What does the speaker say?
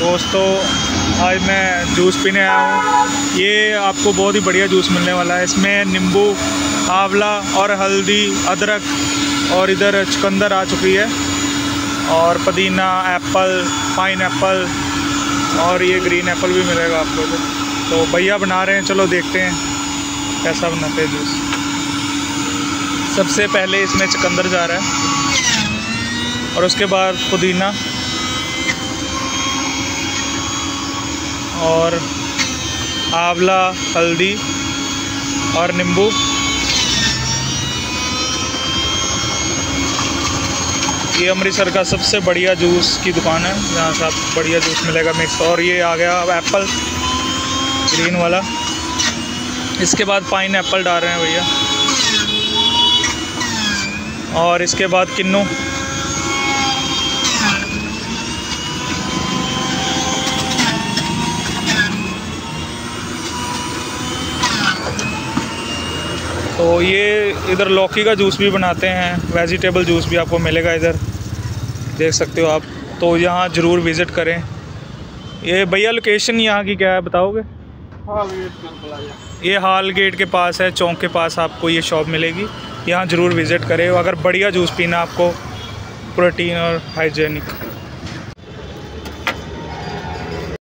दोस्तों आज मैं जूस पीने आया हूँ। ये आपको बहुत ही बढ़िया जूस मिलने वाला है। इसमें नींबू, आंवला और हल्दी, अदरक और इधर चुकंदर आ चुकी है और पुदीना, एप्पल, पाइन एप्पल और ये ग्रीन एप्पल भी मिलेगा आपको। तो भैया बना रहे हैं, चलो देखते हैं कैसा बनाते हैं जूस। सबसे पहले इसमें चुकंदर जा रहा है और उसके बाद पुदीना और आंवला, हल्दी और नींबू। ये अमृतसर का सबसे बढ़िया जूस की दुकान है, जहाँ से आप बढ़िया जूस मिलेगा मिक्स। और ये आ गया अब एप्पल ग्रीन वाला। इसके बाद पाइन एप्पल डाल रहे हैं भैया और इसके बाद किन्नू। तो ये इधर लौकी का जूस भी बनाते हैं, वेजिटेबल जूस भी आपको मिलेगा इधर, देख सकते हो आप। तो यहाँ ज़रूर विज़िट करें। ये भैया लोकेशन यहाँ की क्या है बताओगे? ये हाल गेट के पास है, चौक के पास आपको ये शॉप मिलेगी। यहाँ ज़रूर विज़िट करें अगर बढ़िया जूस पीना आपको, प्रोटीन और हाइजेनिक।